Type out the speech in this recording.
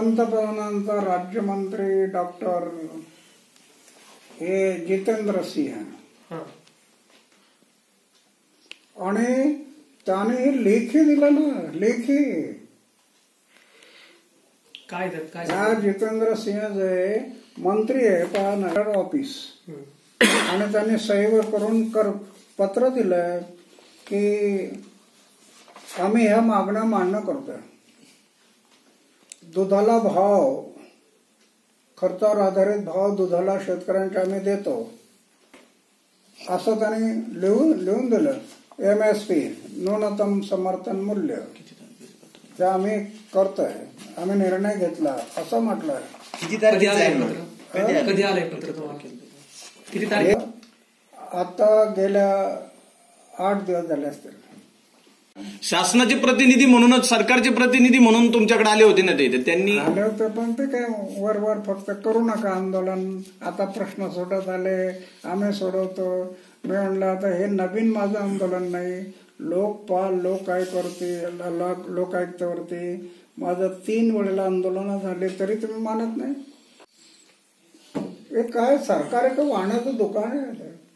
पंतप्रधानांचा राज्यमंत्री डॉक्टर जितेंद्र सिंह आणि त्याने लेखी दिलं ना, लेखी काय जितेंद्र सिंह जे मंत्री आहे नगर ऑफिस आणि त्यांनी सही करून पत्र दिलं की आम्ही ह्या मागण्या मान्य करतोय. दुधाला भाव, खर्चावर आधारित भाव दुधाला शेतकऱ्यांच्या आम्ही देतो असं त्यांनी लिहून दिलं. MSP न्यूनतम समर्थन मूल्य ते आम्ही करतोय, आम्ही निर्णय घेतला असं म्हटलंय. कधी आलंय पत्र तुम्हाला? किती तारीख? आता गेल्या 8 दिवस झाले असतील. शासनाचे प्रतिनिधी म्हणूनच, सरकारचे प्रतिनिधी म्हणून तुमच्याकडे आले होते ना ते? त्यांनी आले होते पण ते काय वर फक्त करू नका आंदोलन, आता प्रश्न सोडत आले, आम्ही सोडवतो. मी म्हणलं आता हे नवीन माझं आंदोलन नाही. लोकपाल, लोकायुक्तावरती माझं 3 वेळेला आंदोलन झाले तरी तुम्ही मानत नाही. हे काय सरकार आहे का वाहनाचं दुकान आहे?